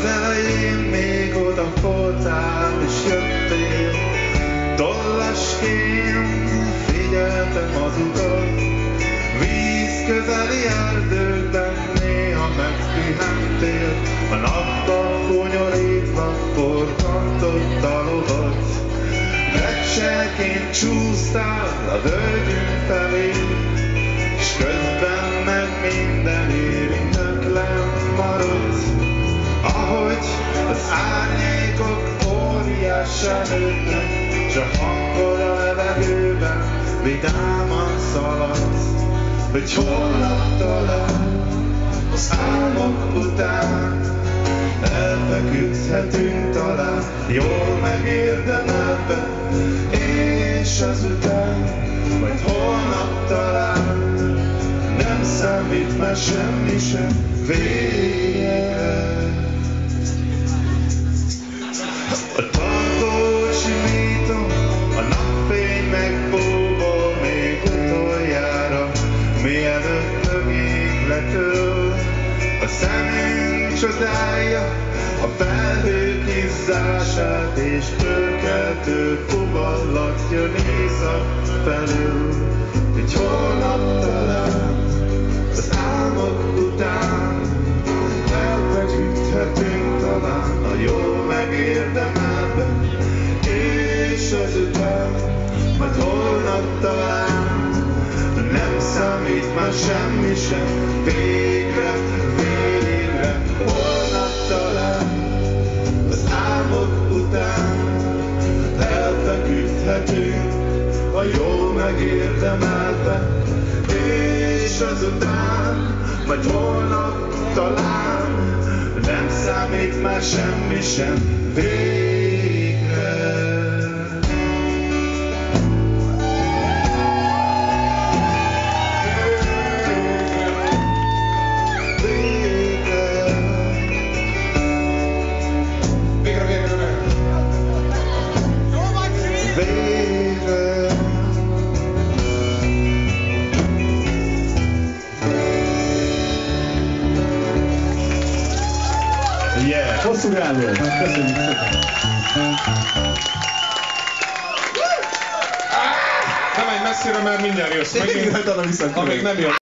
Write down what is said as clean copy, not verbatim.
Az elején még odafoltál és jöttél, tollasként figyeltem az utat, víz közeli erdőkben néha megpihentél, a napba fonyorítva forgatott a lovat. Recselként csúsztál a völgyünk felé, s közben meg minden érintetlen maradt. Ahogy az árnyékok óriássá nőttek, s a hangod a levegőben vidáman szaladt. Hogy holnap talán az álmok után elfeküdhetünk talán jól megérdemelve, és azután majd holnap talán nem számít már semmi sem végre. A tartó simítom, a napfény megbóbol még utoljára, mielőtt mögénk letöl. A szemünk csodálja a felhők izzását, és fölkeltő fuvallatja észak felül. Egy holnap talán az álmok után elfeküdhetünk talán a jól megérdemelve, és azután majd holnap talán nem számít már semmi sem végre, végre. Holnap talán az álmok után elfeküdhetünk a jól megérdemelve, és azután majd holnap talán nem számít már semmi sem végre. Yeah. Hosszú álló. Köszönjük szépen. Nem menj messzire, mert mindjárt jössz. Tényleg, Amíg nem jön.